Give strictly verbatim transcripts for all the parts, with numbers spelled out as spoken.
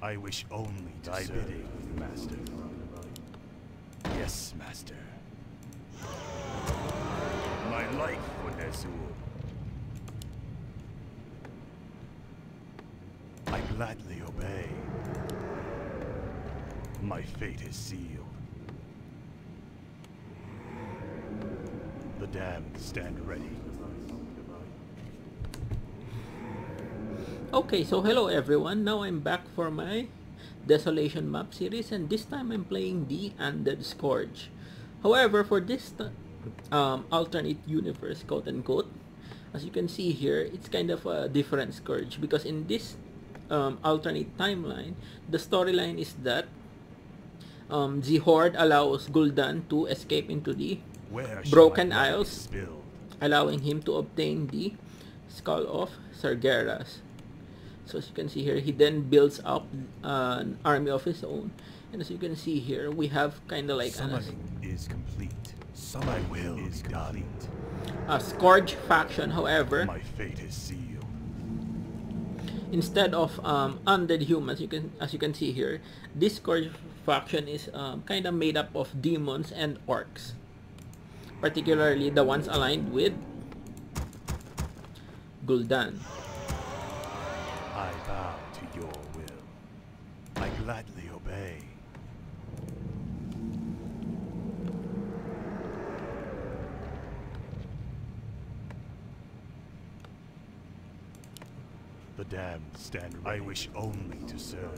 I wish only to thy bidding, Master. Yes, Master. My life for Nezul. I gladly obey. My fate is sealed. The damned stand ready. Okay, so hello everyone. Now I'm back for my Desolation Map series, and this time I'm playing the Undead Scourge. However, for this um, alternate universe, quote unquote, as you can see here, it's kind of a different Scourge, because in this um, alternate timeline, the storyline is that um, the Horde allows Gul'dan to escape into the Broken Isles, allowing him to obtain the Skull of Sargeras. So as you can see here, he then builds up uh, an army of his own, and as you can see here, we have kind of like summoning is complete. Summoning will is complete. A Scourge faction. However, my fate is sealed. Instead of um, undead humans, you can as you can see here, this Scourge faction is um, kind of made up of demons and orcs, particularly the ones aligned with Gul'dan. I bow to your will. I gladly obey. The damned stand ready. I wish only to serve.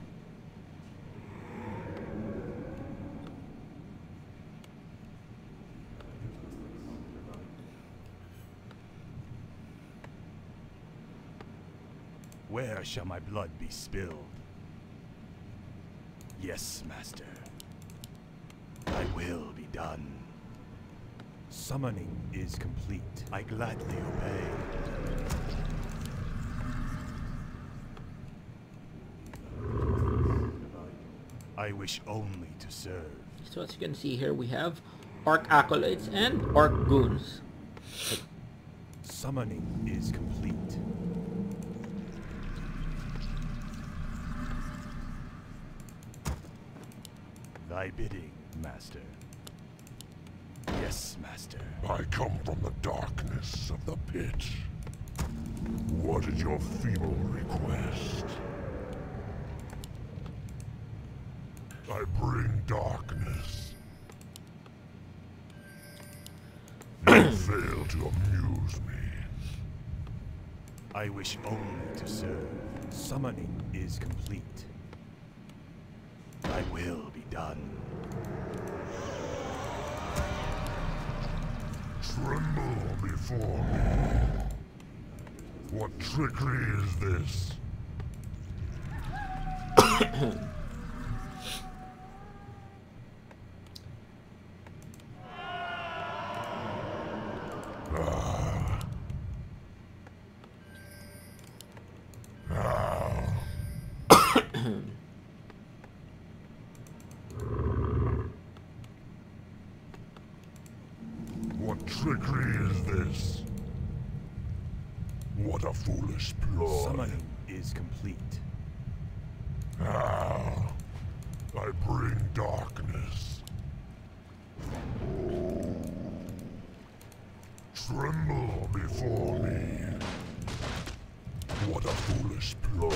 Where shall my blood be spilled? Yes, Master. Thy will be done. Summoning is complete. I gladly obey. I wish only to serve. So as you can see here, we have Orc Acolytes and Orc Goons. Summoning is complete. Thy bidding, Master. Yes, Master. I come from the darkness of the pit. What is your feeble request? I bring darkness. You fail to amuse me. I wish only to serve. Summoning is complete. Thy will be done. Tremble before me. What trickery is this? ah. Ah. What trickery is this? What a foolish ploy. Summoning is complete. Ah, I bring darkness. Tremble before me. What a foolish ploy.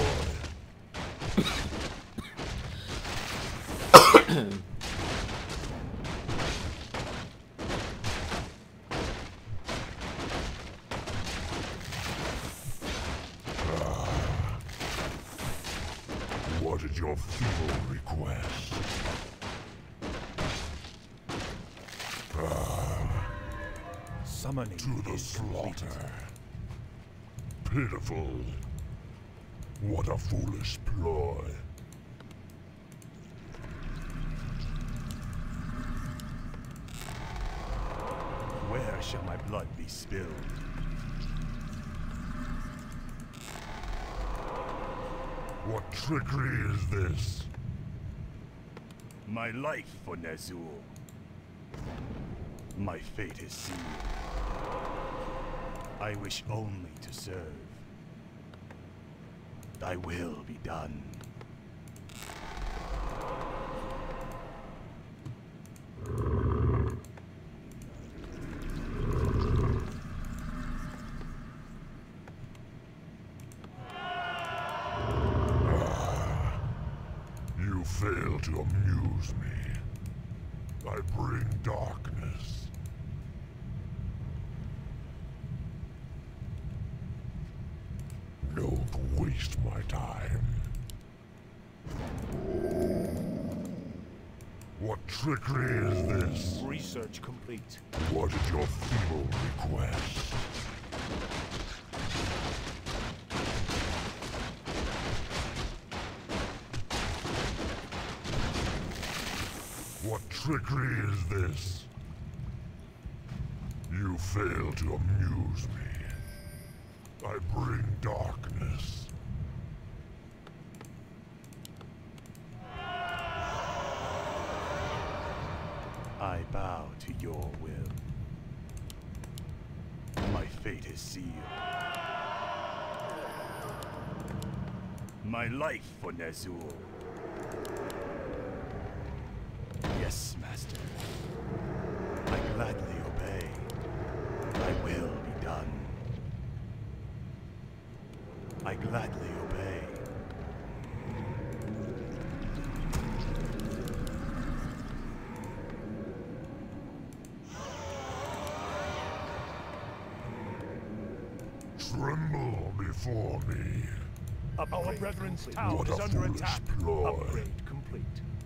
What is your feeble request? Ah, Summoning to the is slaughter. complete. Pitiful. What a foolish ploy. Where shall my blood be spilled? What trickery is this? My life for Nezul. My fate is sealed. I wish only to serve. Thy will be done. fail to amuse me. I bring darkness. Don't waste my time. What trickery is this? Research complete. What is your feeble request? What trickery is this? You fail to amuse me. I bring darkness. I bow to your will. My fate is sealed. My life for Ner'zhul. Yes, Master. I gladly obey. Thy will be done. I gladly obey. Tremble before me. Our brethren's town What is a under foolish attack. ploy. Upgrade complete.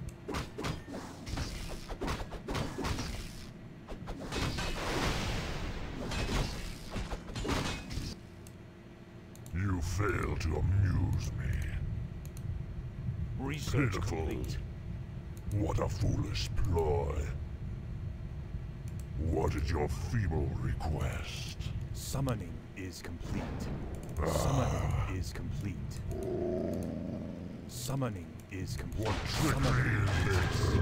You fail to amuse me. Research Pitiful. complete. What a foolish ploy. What is your feeble request? Summoning is complete. Summoning is complete. Summoning is complete. What trickery is this?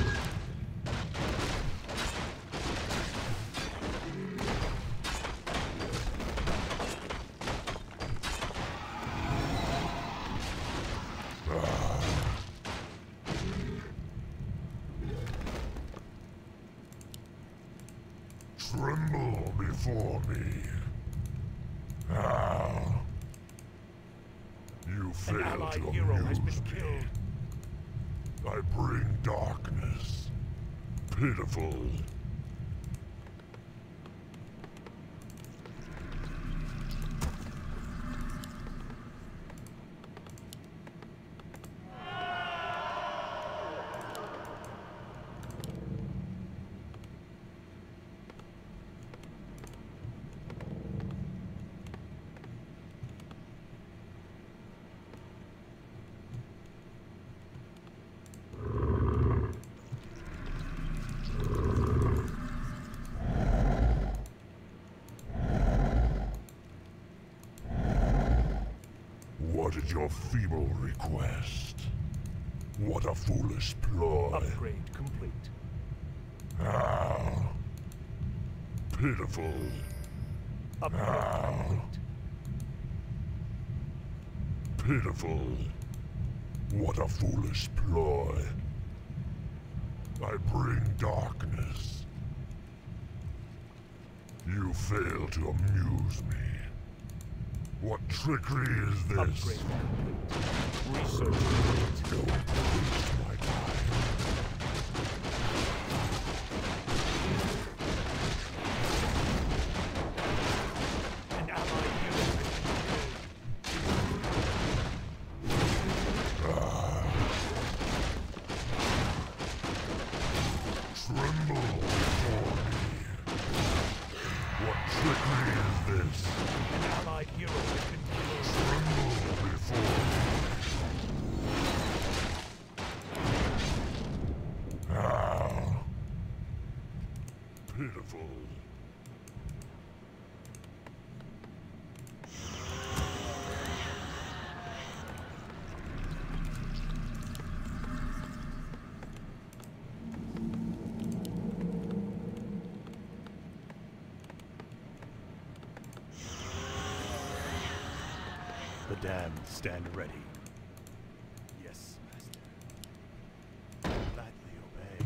Tremble before me. Ah. You An fail allied to hero has been amuse me. killed. I bring darkness. Pitiful. What is your feeble request? What a foolish ploy. Upgrade complete. Ah. Pitiful. Upgrade Ah. complete. Pitiful. What a foolish ploy. I bring darkness. You fail to amuse me. What trickery is this? Upgrade complete. Research complete. Don't waste my time. An allied hero has been Tremble before me. What trickery is this? killed. An allied hero has been killed. Tremble before me. Ah. Pitiful. The damned stand ready. Yes, Master. Gladly obey.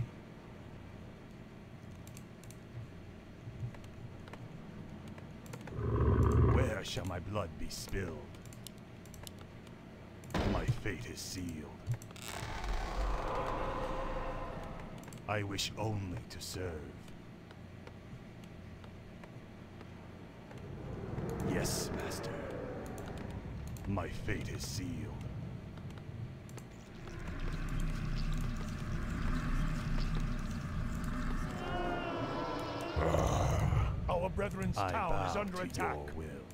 Where shall my blood be spilled? My fate is sealed. I wish only to serve. Yes, Master. My fate is sealed. Our brethren's I town bow is under to attack. your will.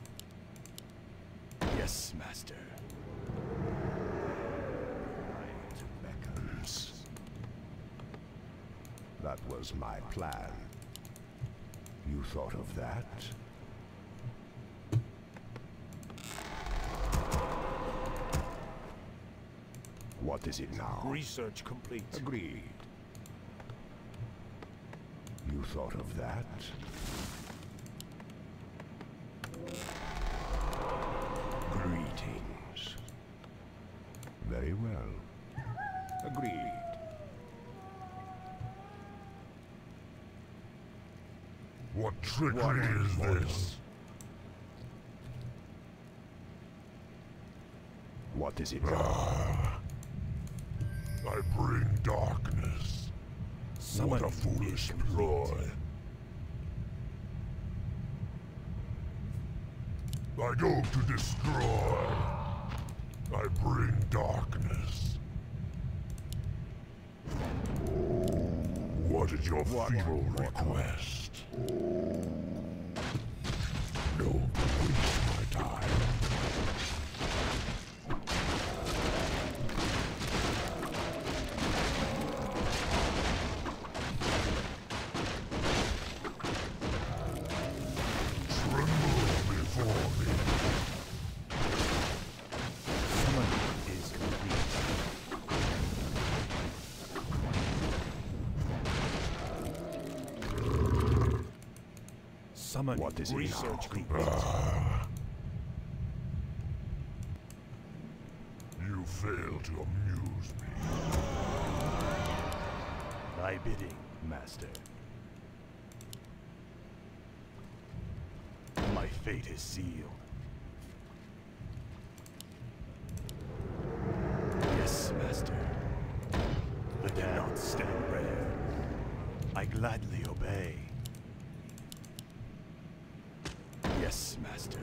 Yes, Master. Light beckons. That was my plan. You thought of that? What is it now? Research complete. Agreed. You thought of that? Greetings. Very well. Agreed. What trickery What is model? this? What is it now? Ah, I bring darkness. What Summoning a foolish is complete. ploy. I go to destroy. I bring darkness. What is your feeble request? Don't waste my time. Tremble before me. Summoning is complete. Summoning What is it research now? complete. You fail to amuse me. Thy bidding, Master. My fate is sealed. Yes, Master. I cannot stand rare. I gladly obey. Yes, Master.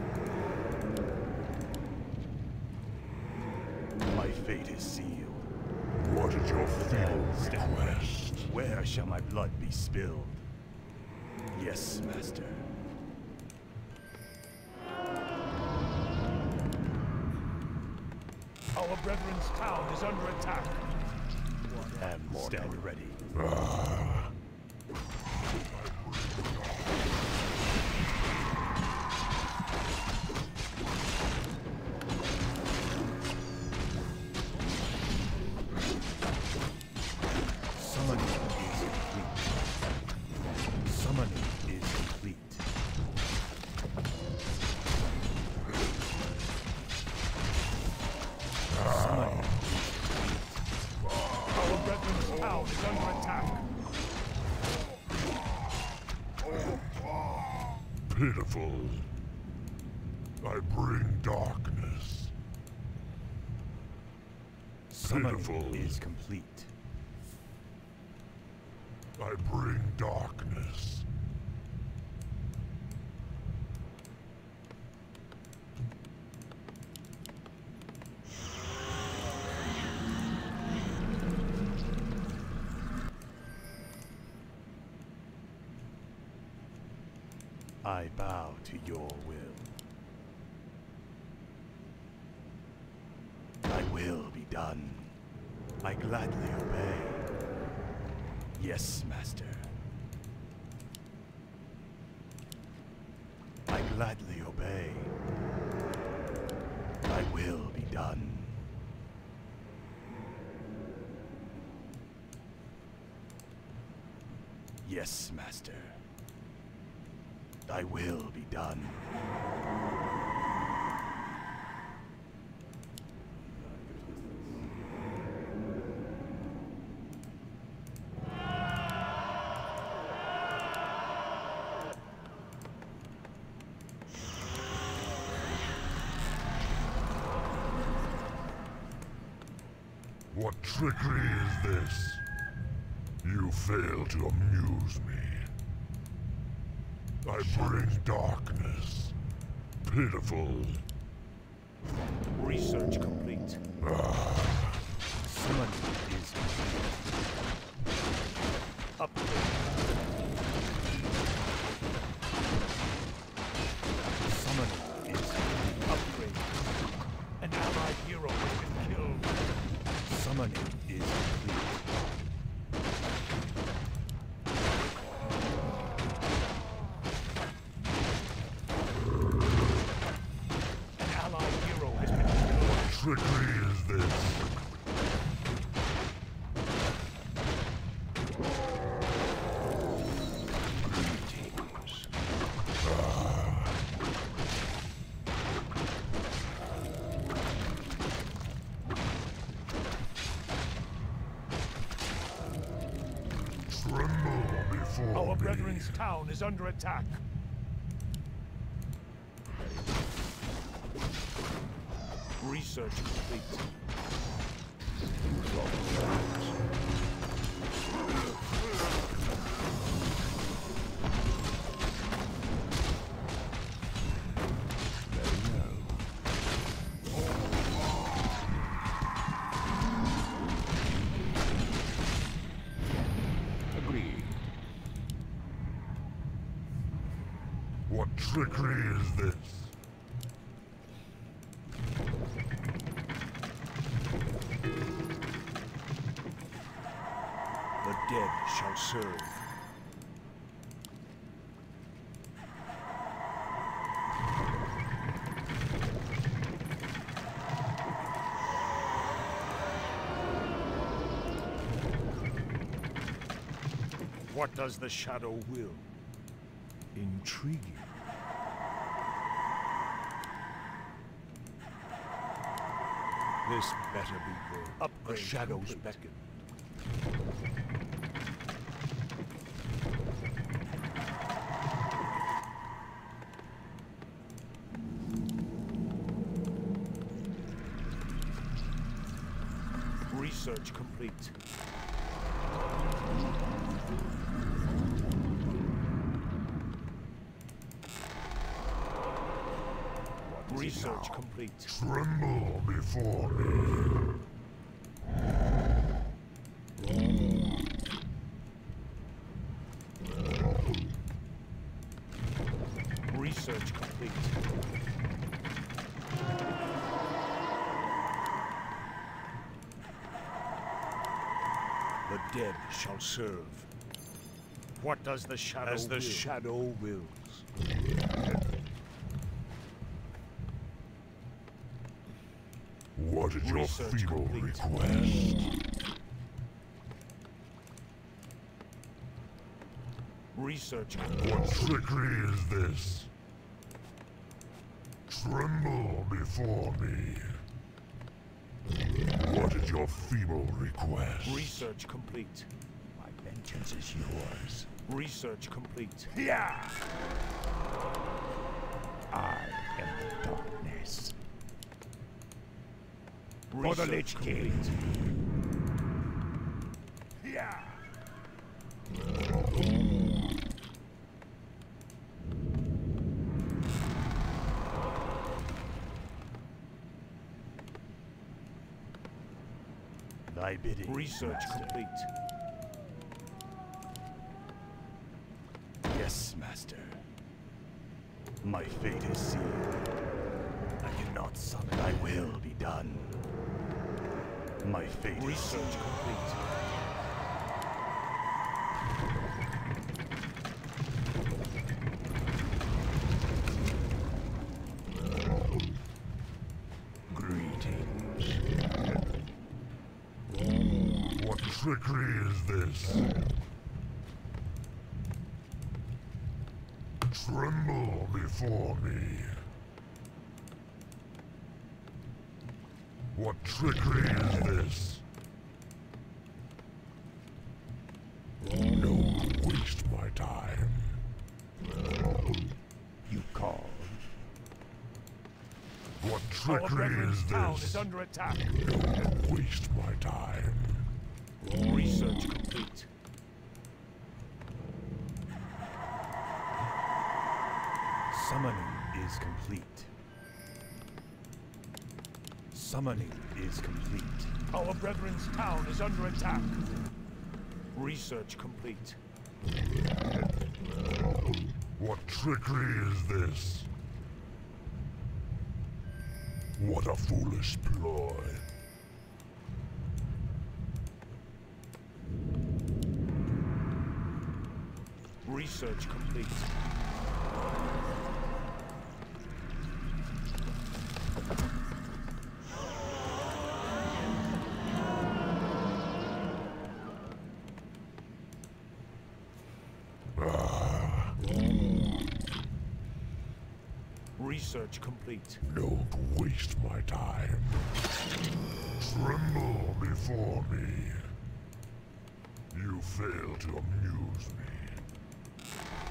My fate is sealed. What is your feeble Then stand request? Where shall my blood be spilled? Yes, Master. Our brethren's town is under attack. Am stand ready. Summoning is complete. Summoning is complete. Summoning. Our brethren's town is under attack. Pitiful. I bring darkness. Summoning Pitiful. is complete. I bring darkness. I bow to your will. Thy will be done. I gladly obey. Yes, Master. I gladly obey. Thy will be done. Yes, Master. Thy will be done. What trickery is this? You fail to amuse me. I bring darkness. Pitiful. Research complete. Summoning is Upgrade. summoning is Upgrade. An allied hero has been killed. summoning is complete. An allied hero has been killed. Trickery is this. Tremble before Our me. brethren's town is under attack. Research complete. Agreed. What trickery is this? The dead shall serve. What does the shadow will? Intriguing. This better be good. Upgrade the shadows complete. beckon. Research complete. Research complete. Tremble before me. Research complete. The dead shall serve. What does the shadow As the will? shadow wills. What is your Research feeble complete. request? Research complete. What trickery is this? Tremble before me. What is your feeble request? Research complete. My vengeance is yours. Research complete. Yeah! I am the darkness. For the Research Lich complete. King. Yeah! Thy bidding. Research master. complete. Yes, master. My fate is sealed. I cannot summon. Thy will be done. My fate is Research sealed. complete. Greetings. What trickery is this? Tremble before me. What trickery is this? Don't waste my time. You call. What Our trickery brethren's is town this? is under attack. Don't waste my time. Research complete. Summoning is complete. Summoning is complete. Our brethren's town is under attack. Research complete. What trickery is this? What a foolish ploy. Research complete. Research complete. Don't waste my time. Tremble before me. You fail to amuse me.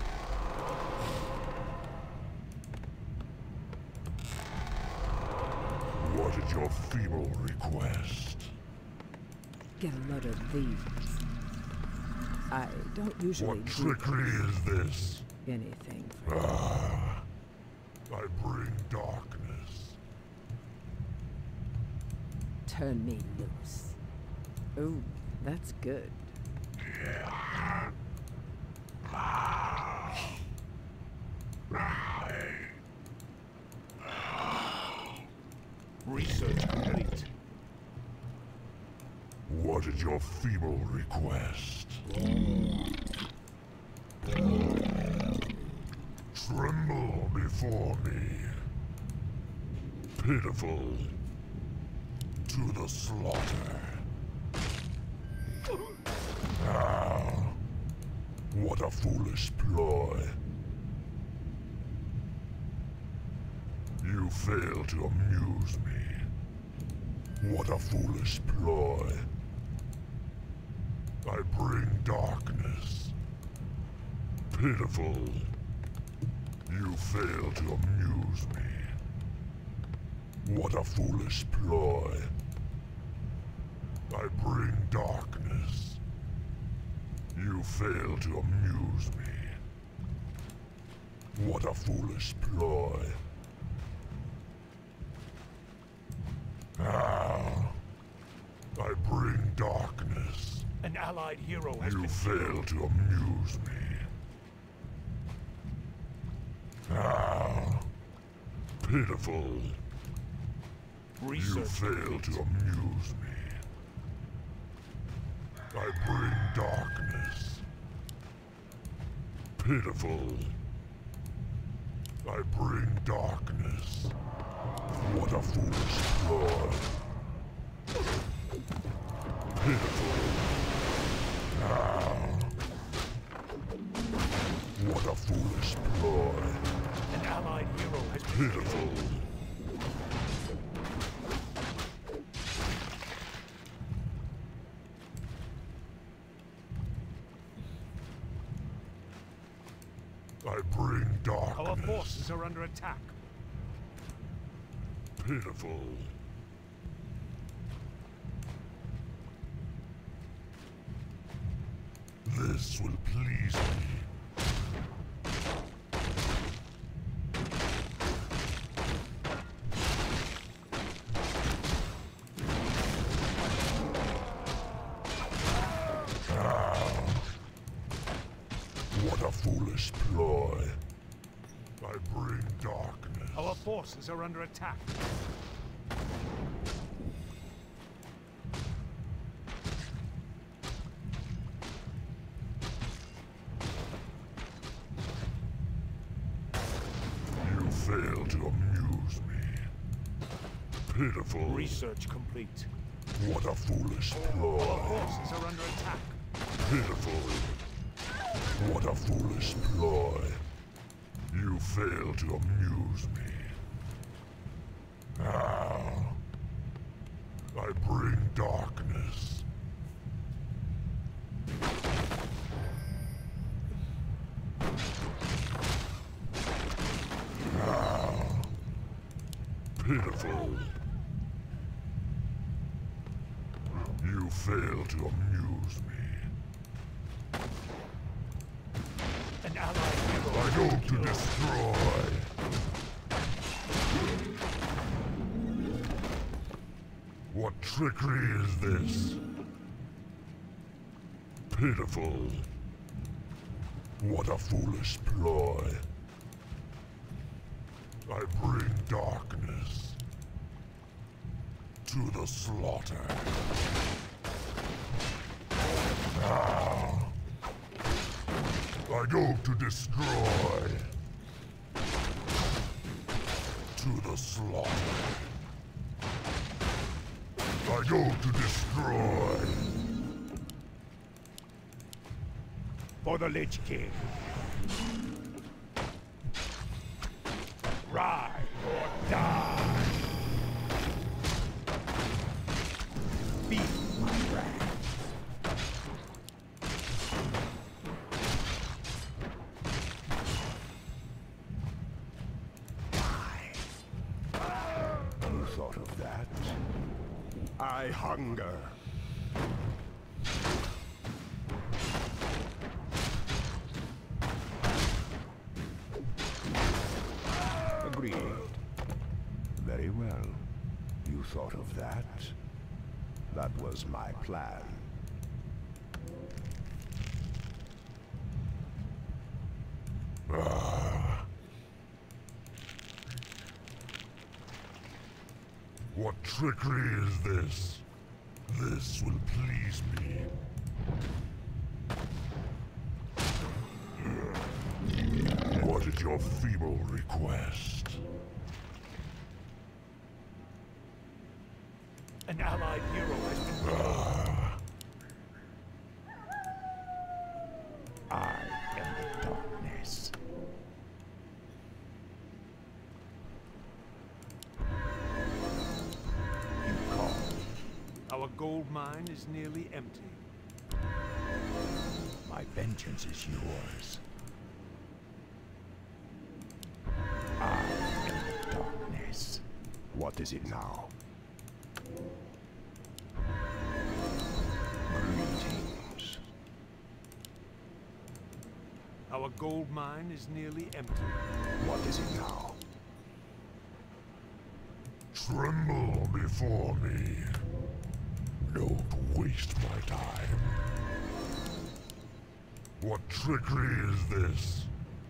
What is your feeble request? Get a load of these. I don't usually What do trickery is this? anything. Ah, I bring darkness. Turn me loose. Ooh, that's good. Research complete. What is your feeble request? Tremble before me. Pitiful to the slaughter. Ah, what a foolish ploy. You fail to amuse me. What a foolish ploy. I bring darkness. Pitiful. You fail to amuse me. What a foolish ploy. I bring darkness. You fail to amuse me. What a foolish ploy. Ah, I bring darkness. An allied hero has You been fail to amuse me. Ah, pitiful. You Research fail complete. to amuse me. I bring darkness. Pitiful. I bring darkness. What a foolish ploy. Pitiful. Ah. What a foolish ploy. An allied hero has been Pitiful. I bring darkness. Our forces are under attack. Pitiful. This will please me. Ah. What a foolish ploy. I bring darkness. Our forces are under attack. You fail to amuse me. Pitiful. Research complete. What a foolish Our ploy. forces are under attack. Pitiful. What a foolish ploy. You fail to amuse me. Ah. I bring darkness. Ah. Pitiful. You fail to amuse me. An An allied hero. I go to destroy. What trickery is this? Pitiful. What a foolish ploy. I bring darkness to the slaughter. Now, I go to destroy. To the slaughter. I go to destroy. For the Lich King. Ride or die. Feel my wrath. You thought of that? I hunger. Agreed. Very well. You thought of that? That was my plan. Ah. What trickery is this? This will please me. What is your feeble request? An allied hero has been Ah. I am the darkness. You call. Our gold mine is nearly empty. My vengeance is yours. I am the darkness. What is it now? Greetings. Our gold mine is nearly empty. What is it now? Tremble before me. Don't waste my time. What trickery is this?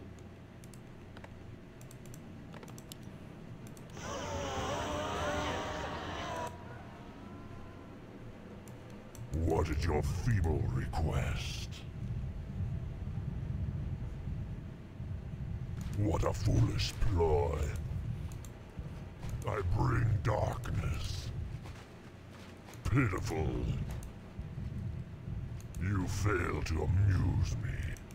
What is your feeble request? What a foolish ploy. I bring darkness. Pitiful. You fail to amuse me.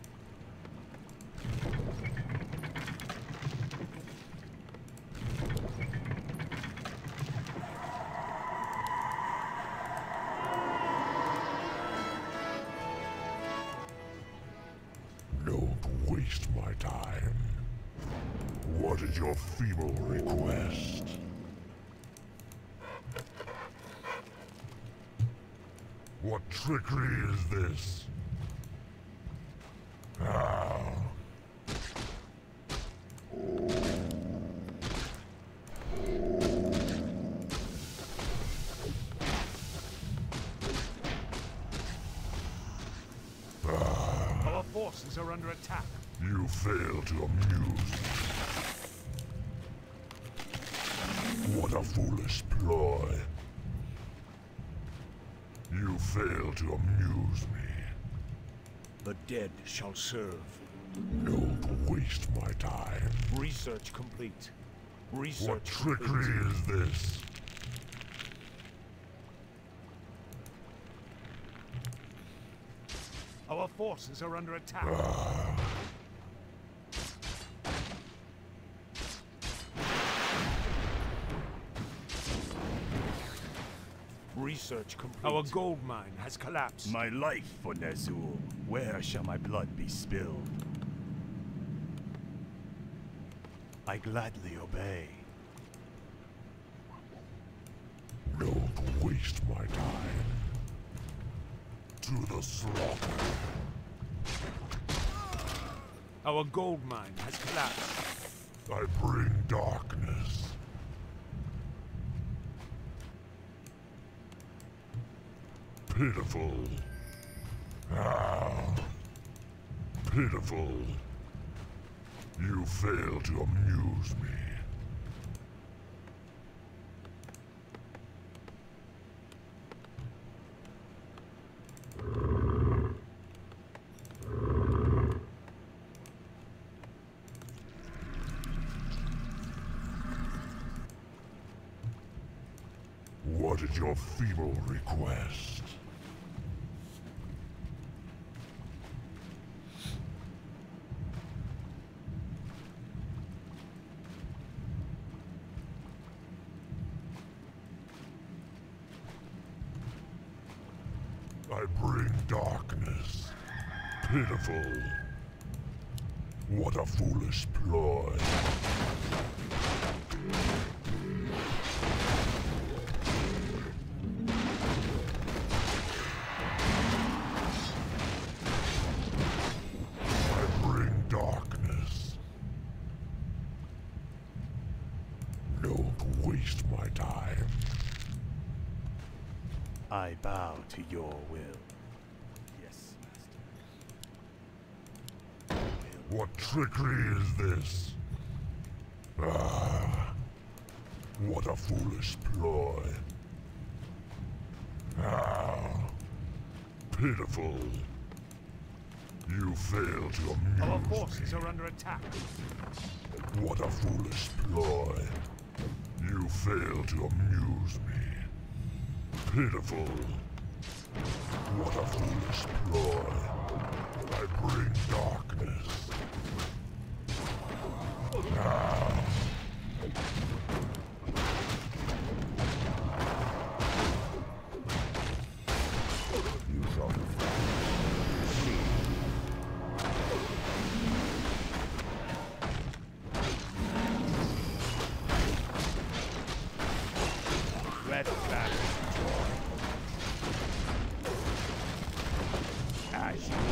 Don't waste my time. What is your feeble request? What trickery is this? Ah. Our forces are under attack. You fail to amuse me. What a foolish ploy. You fail to amuse me. The dead shall serve. Don't waste my time. Research complete. Research What trickery complete. is this? Our forces are under attack. Ah. Research complete. Our gold mine has collapsed. My life for Ner'zhul. Where shall my blood be spilled? I gladly obey. Don't waste my time. To the slaughter. Our gold mine has collapsed. I bring darkness. Pitiful. Ah. Pitiful. You fail to amuse me. What is your feeble request? I bring darkness. Pitiful. What a foolish ploy. I bring darkness. Don't waste my time. I bow to your will. Yes, master. What trickery is this? Ah, what a foolish ploy. Ah, pitiful. You fail to amuse Our forces me. are under attack. What a foolish ploy. You fail to amuse me. Pitiful. What a foolish ploy. I bring darkness. Ah. You shall Red flag. As you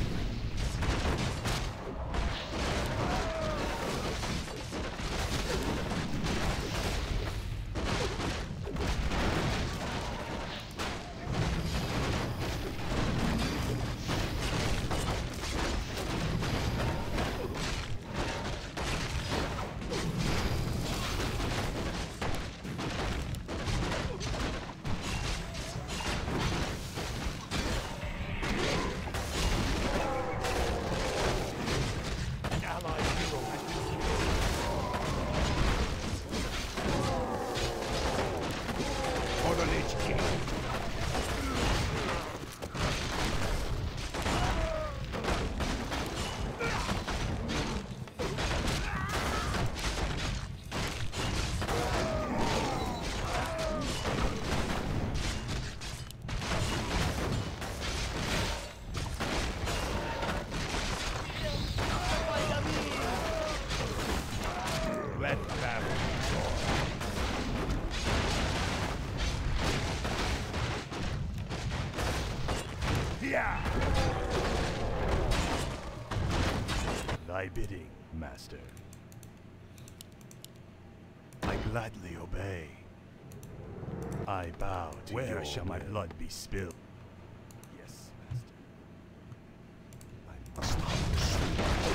red flag. Yeah. Thy bidding, master. I gladly obey. I bow to Where your shall my will. blood be spilled? Yes, master. I must.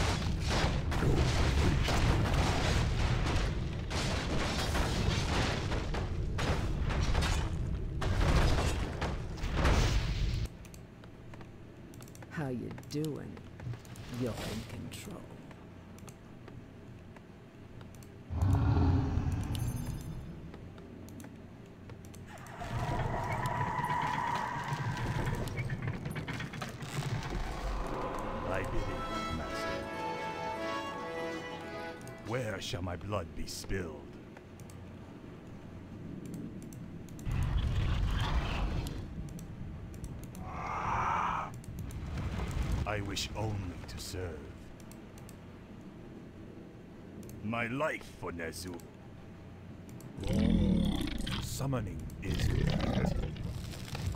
How you doing? You're in control. Thy bidding, master. Where shall my blood be spilled? I wish only to serve. My life for Nezu. Summoning is complete.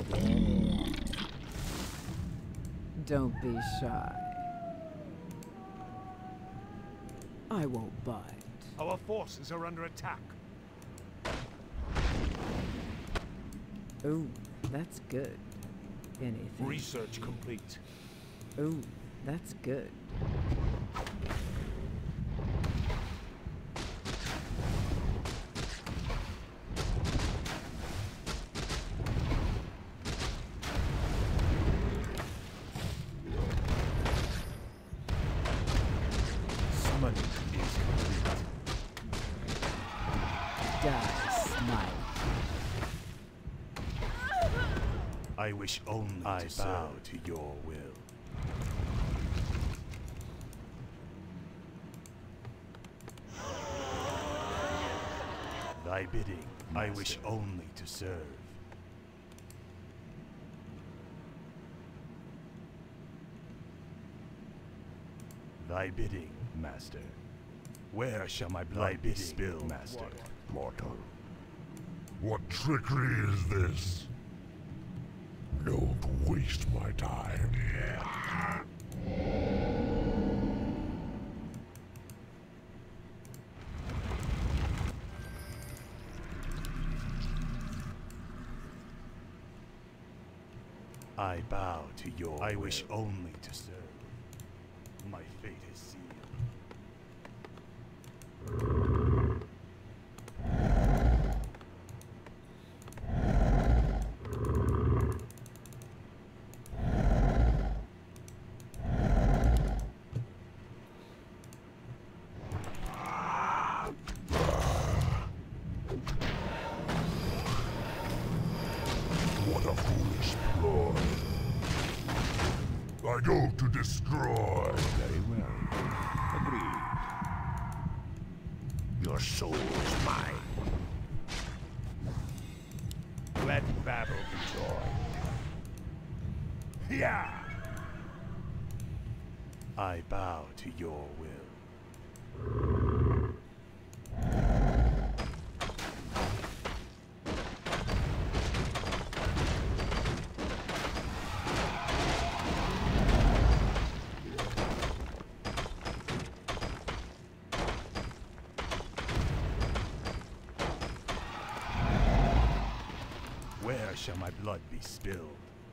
Don't be shy. I won't bite. Our forces are under attack. Oh, that's good. Anything. Research complete. Oh, that's good. Summoning is complete. Die, smile. I wish only I to bow serve. to your will. Thy bidding, Master. I wish only to serve. Thy bidding, Master. Where shall my blood be spilled, Master? Mortal. What trickery is this? Don't waste my time. I bow to your I will. Wish only to serve. My fate is sealed. What a foolish ploy. I go to destroy. Very well. Agreed. Your soul is mine. Let battle be joy. Yeah! I bow to your will. Where shall my blood be spilled?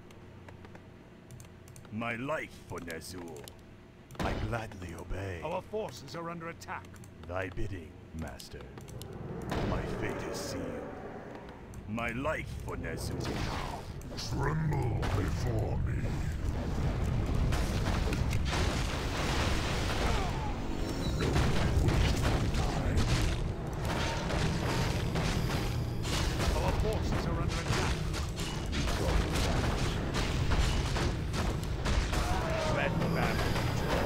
My life for Ner'zhul. I gladly obey. Our forces are under attack. Thy bidding, Master. My fate is sealed. My life for Ner'zhul. Tremble before me. Our forces are under attack. Let battle be joy.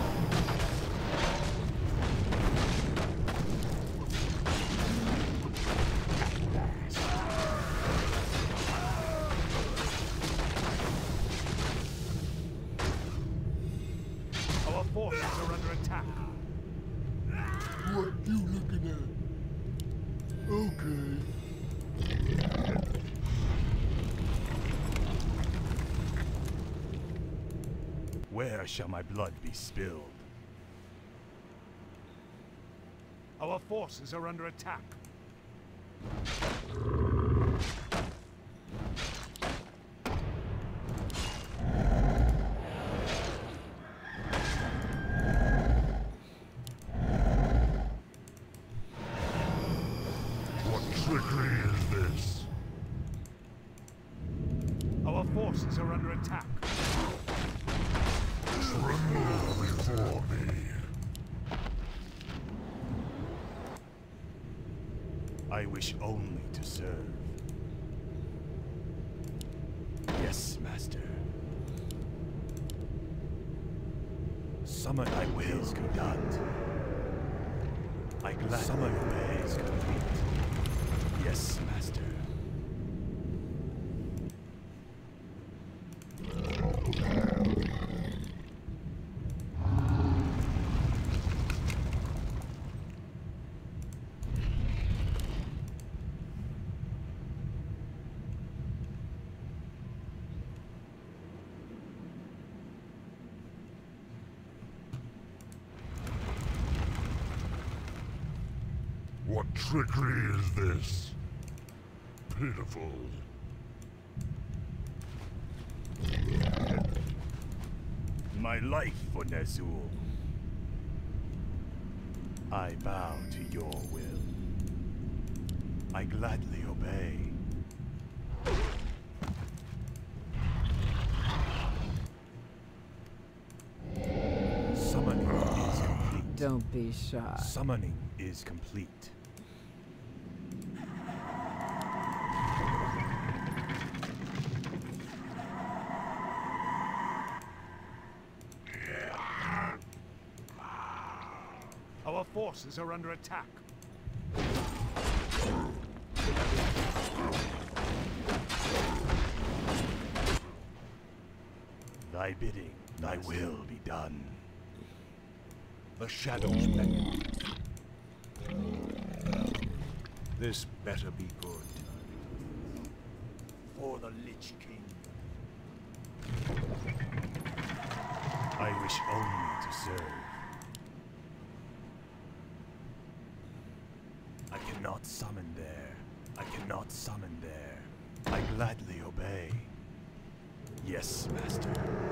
Our forces are under attack. What you looking at? Okay. Where shall my blood be spilled? Our forces are under attack. What trickery is this? Our forces are under attack. Tremble before me. I wish only to serve. Yes, Master. Summon I will, Gul'dan. I gladly summon ways complete. Yes, Master. trickery is this? Pitiful. My life for Ner'zhul. I bow to your will. I gladly obey. Summoning is complete. Don't be shy. Summoning is complete. Our forces are under attack. Thy bidding, thy will be done. The shadows beckon. This better be good. For the Lich King. I wish only to serve. I cannot summon there. I cannot summon there. I gladly obey. Yes, Master.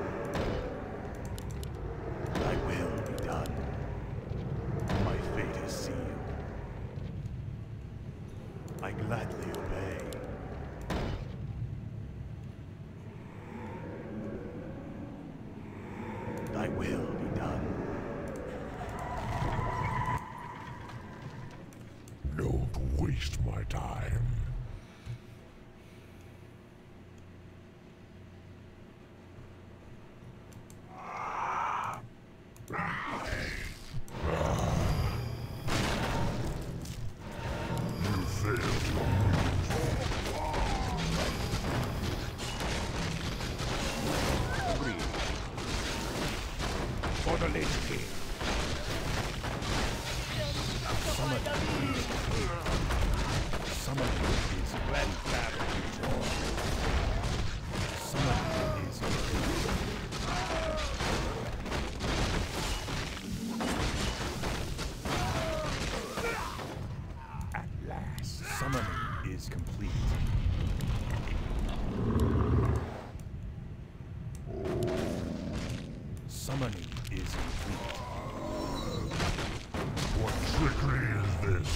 Thy will be done. My fate is sealed. I gladly obey. Thy will be done. Don't waste my time. You failed to For the Lich King. Summon is Summon is Let battle be joy. Summon is complete. At last. Summoning is complete. Summoning is complete. What trickery is this?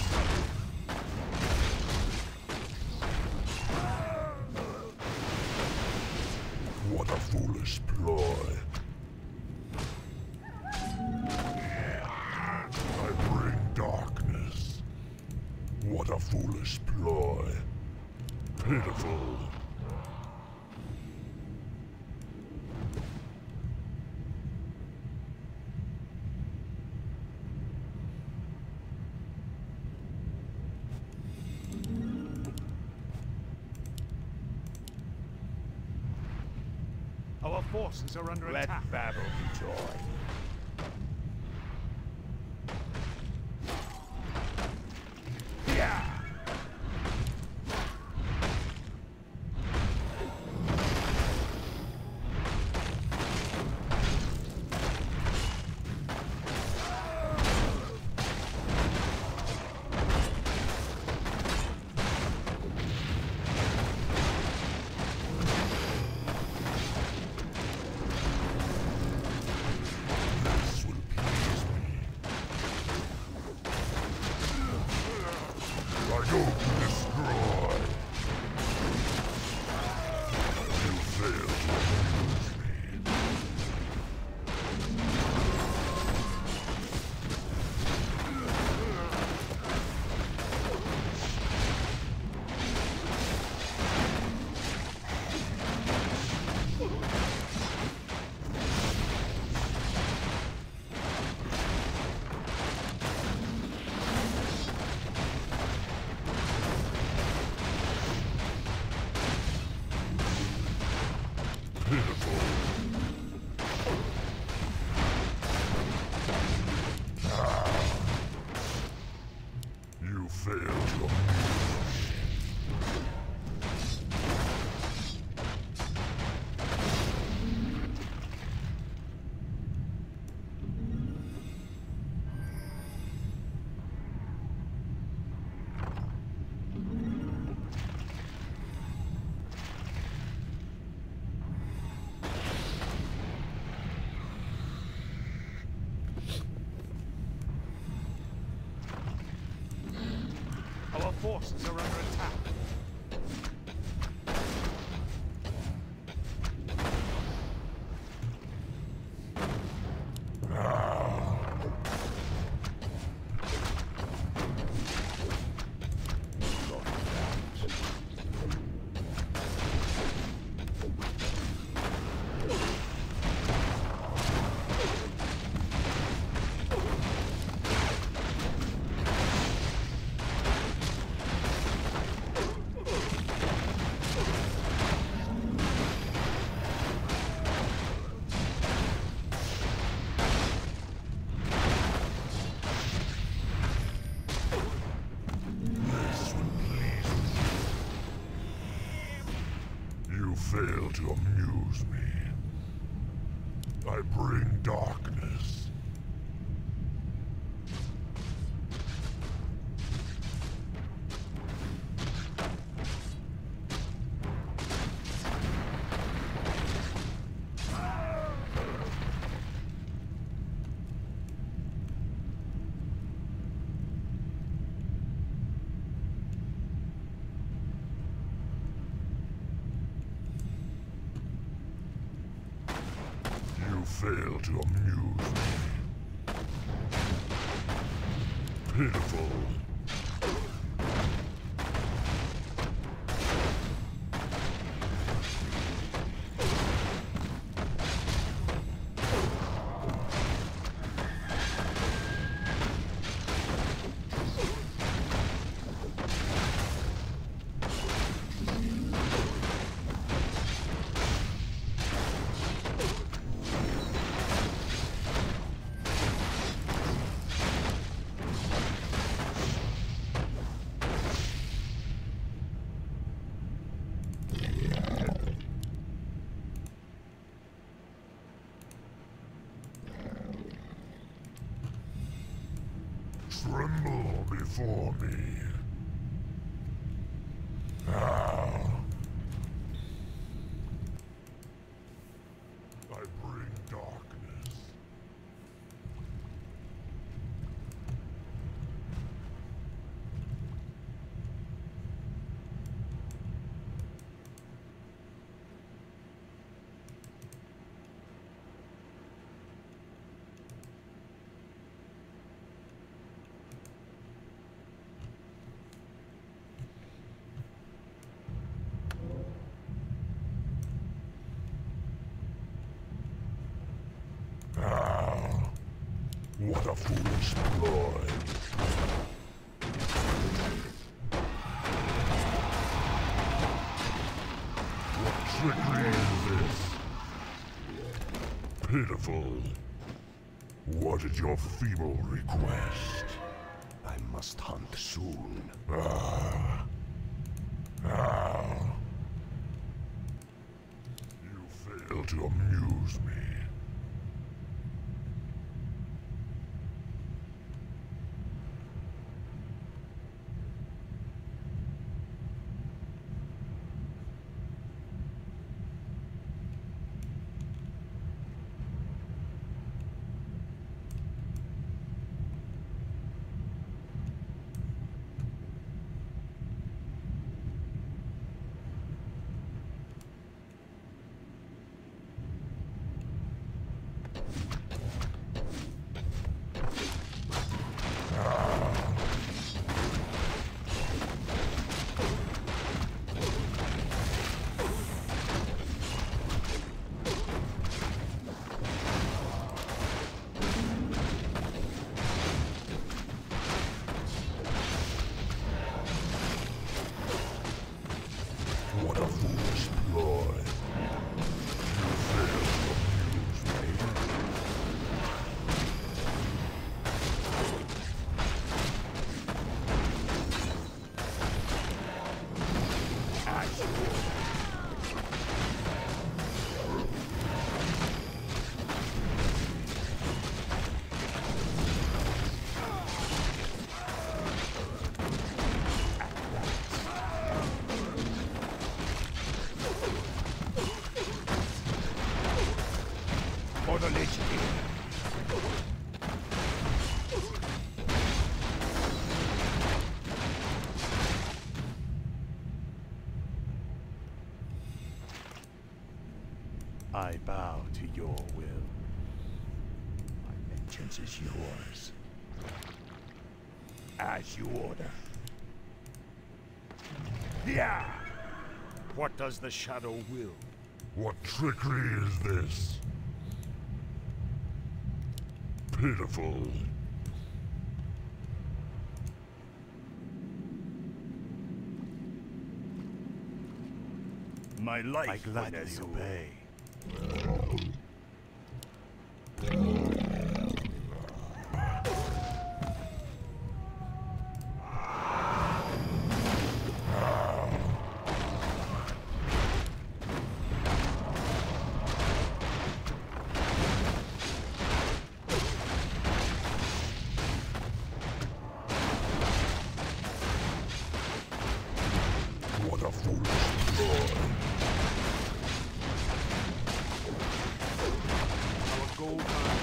What a foolish ploy. I bring darkness. What a foolish ploy. Pitiful. Our forces are under Let attack. battle be joy. Yeah. forces are under attack. You fail to amuse me. I bring darkness. You fail to amuse me. Pitiful. Tremble before me. Ah. I bring darkness. Ah, what a foolish ploy. What trickery is this? Pitiful. What is your feeble request? I must hunt soon. Ah. Ah. You fail to amuse me. What a foolish ploy. You fail to amuse me. I bow to your will. My vengeance is yours. As you order. Yeah! What does the shadow will? What trickery is this? Pitiful. My life I gladly obey. What a foolish boy. Our Gul'dan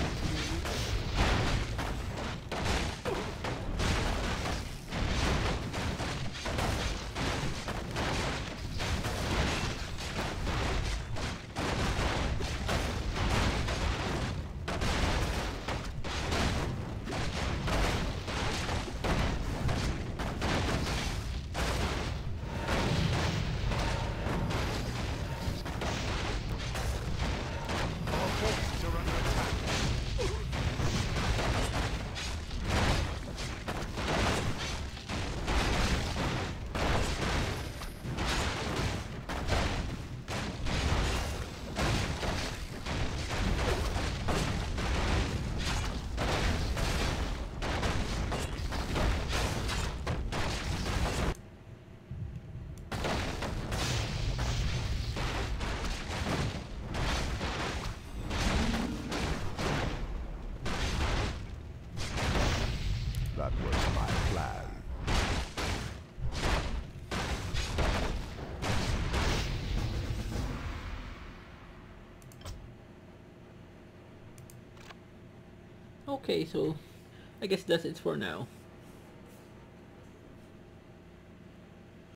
That was my plan. Okay, so I guess that's it for now.